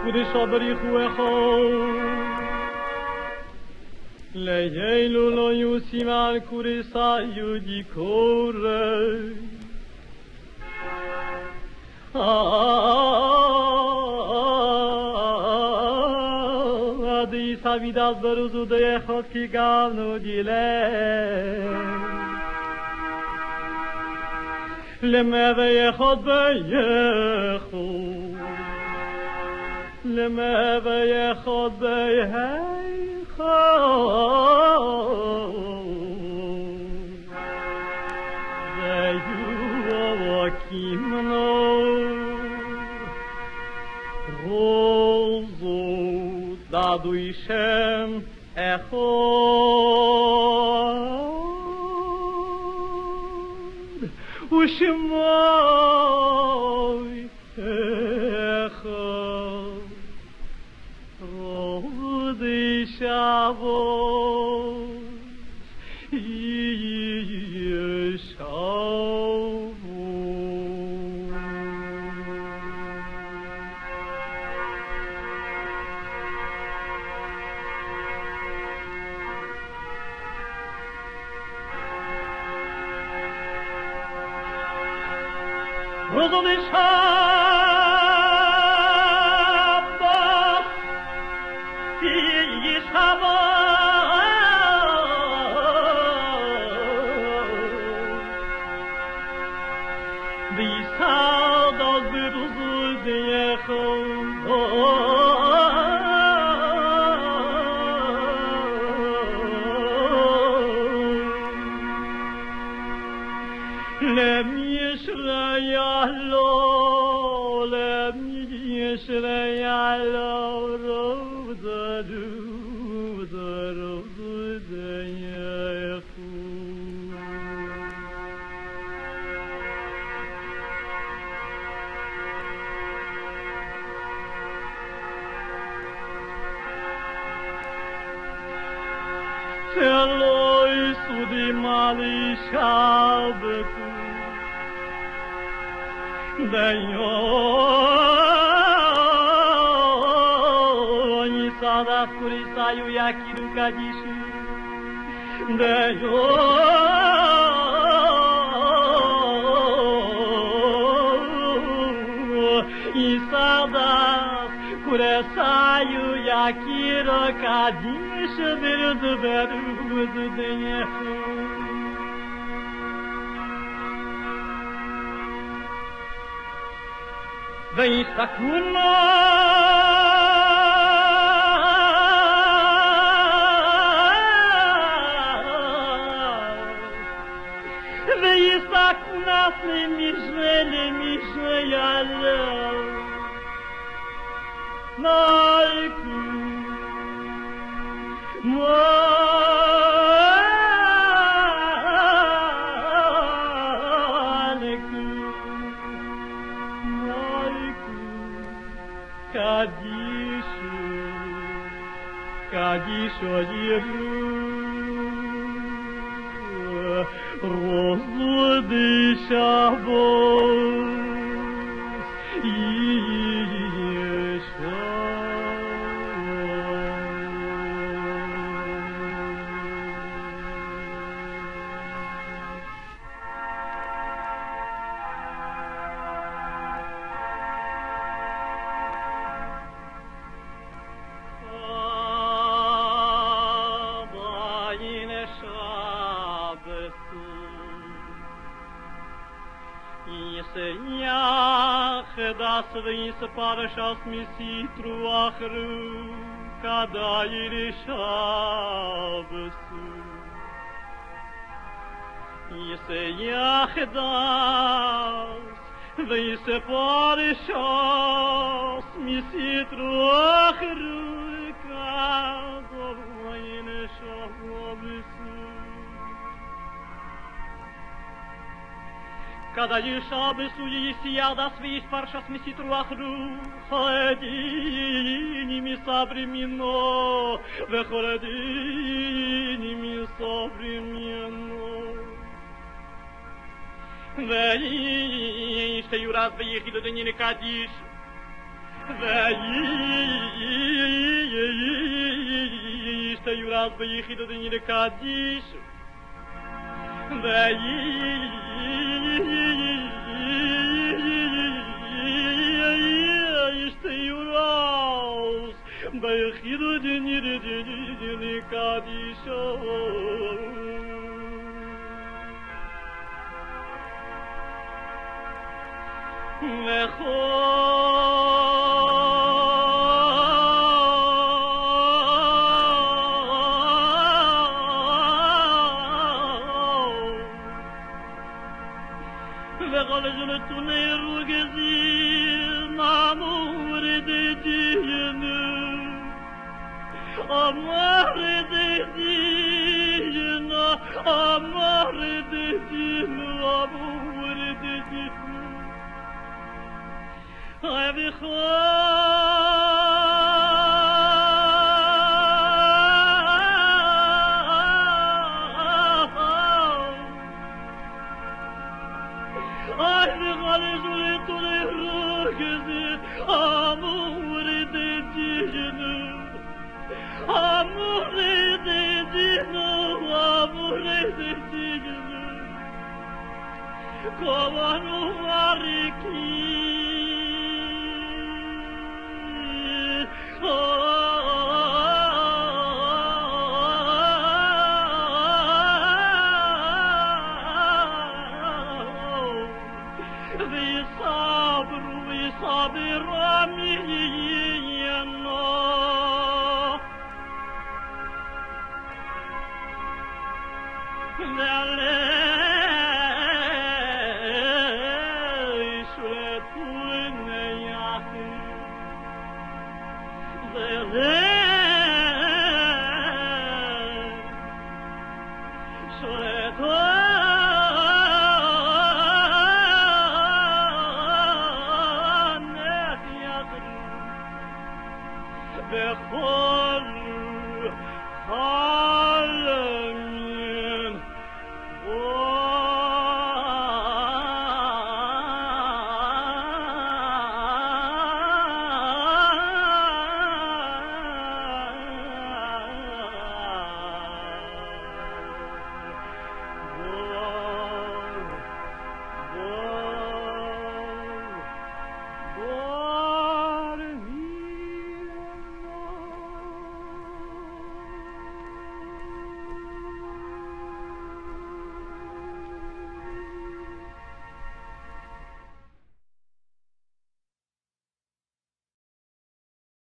כודי שבריחו אחד ליילו לא יוסים על כודי סיודי קורא עדי סבידס ברוזו דייחות כי גבנו דילה لما بياخد لما بياخد زيو وكيمنو روزو دادو يشم وشماي اخو روضي شعبوش يشعبوش روزو دي شابا تيجي شابا دي سادة بروزو دي لم يشرع له لم يشرع له روضة روضة روضة يا Celoi sudi mali shabetu Dayo ni sada kurisayu yakiru kadishu Dayo ni sada kurisayu yakiru kadishu Berudu berudu denyehu ويستكونا ويستكونا لمجوى يالله نايكو Kadisho Yehu Rozu de Shabos Yesha Das vins parashas misitru achru kadayir shabsu Yeseyach das vins parashas misitru achru kadayir shabsu Когда Ешабы суесия да свись паршас меситру ахру Холодини мисабремино Вехолодини мисабремино Веиште юраз веехиду денили кадиш Стою раз бы ехиду да не докадишь. Стою раз бы ехиду да не докадишь. وقال تونه روگزی مامورد دینه آمارد دینه آمارد دینه آمورد دینه ای شو